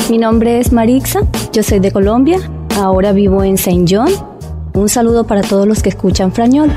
Mi nombre es Marixa, yo soy de Colombia, ahora vivo en Saint John. Un saludo para todos los que escuchan Frañol.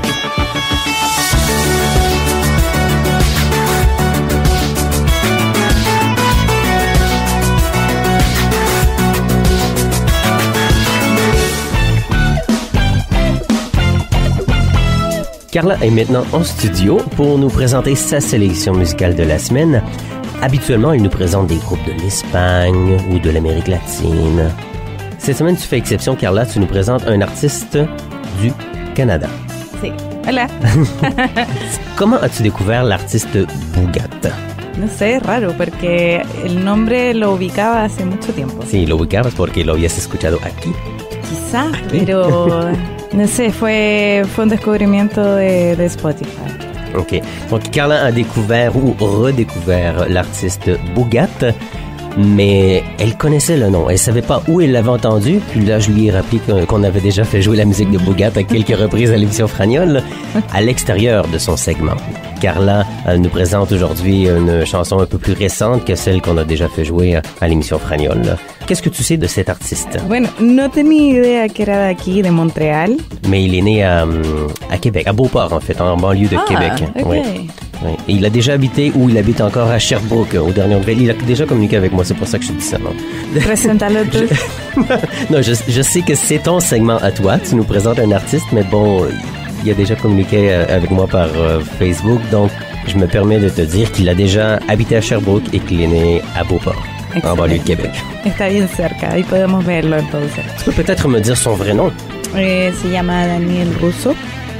Carla est maintenant en studio pour nous présenter sa sélection musicale de la semaine. Habituellement, elle nous présente des groupes de l'Espagne ou de l'Amérique latine. Cette semaine, tu fais exception, Carla, tu nous présentes un artiste du Canada. Sí. Hola. Comment as-tu découvert l'artiste Bugatti? No sé, es raro, porque el nombre lo ubicaba hace mucho tiempo. Sí, lo ubicabas porque lo habías escuchado aquí. Quizás, pero no sé, fue un descubrimiento de Spotify. OK. Donc, Carla a découvert ou redécouvert l'artiste Bugatti, mais elle connaissait le nom. Elle savait pas où elle l'avait entendu. Puis là, je lui ai rappelé qu'on avait déjà fait jouer la musique de Bugatti à quelques reprises à l'émission Fragnol, à l'extérieur de son segment. Carla nous présente aujourd'hui une chanson un peu plus récente que celle qu'on a déjà fait jouer à l'émission Fragnol. Qu'est-ce que tu sais de cet artiste? Bueno, no tenía idea que era de aquí, de Montréal. Mais il est né à Québec, à Beauport en fait, en banlieue de Québec. Ok. Oui. Oui. Et il a déjà habité, ou il habite encore à Sherbrooke, aux dernières nouvelles. Il a déjà communiqué avec moi, c'est pour ça que je te dis ça. Non? Preséntalo tú. Non, je sais que c'est ton segment à toi. Tu nous présentes un artiste, mais bon, il a déjà communiqué avec moi par Facebook, donc je me permets de te dire qu'il a déjà habité à Sherbrooke et qu'il est né à Beauport, en banlieue de Québec. Está bien cerca, ahí podemos verlo entonces. Tu peux peut-être me dire son vrai nom? Se llama Daniel Russo.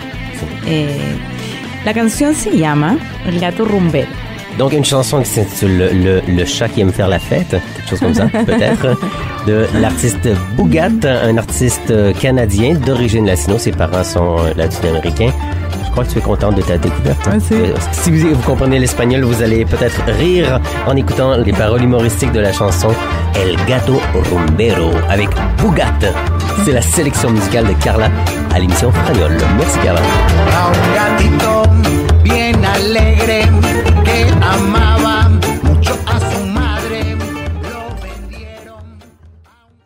La canción se llama El gato rumbero. Donc, une chanson qui s'intitule le chat qui aime faire la fête, quelque chose comme ça, peut-être, de l'artiste Bugatti, un artiste canadien d'origine latino. Ses parents sont latino-américains. Je crois que tu es contente de ta découverte. Ah, si. Si vous comprenez l'espagnol, vous allez peut-être rire en écoutant les paroles humoristiques de la chanson El gato rumbero avec Bugatti. C'est la sélection musicale de Carla à l'émission Fragnol. Merci, Carla. Un gatito bien alegre que amaba mucho a su madre, lo vendieron a un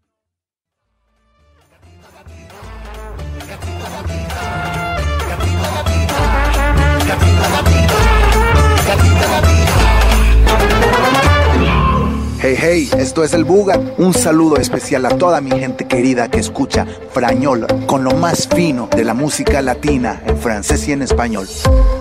Hey, hey, esto es el Buga. Un saludo especial a toda mi gente querida que escucha Frañol con lo más fino de la música latina en francés y en español.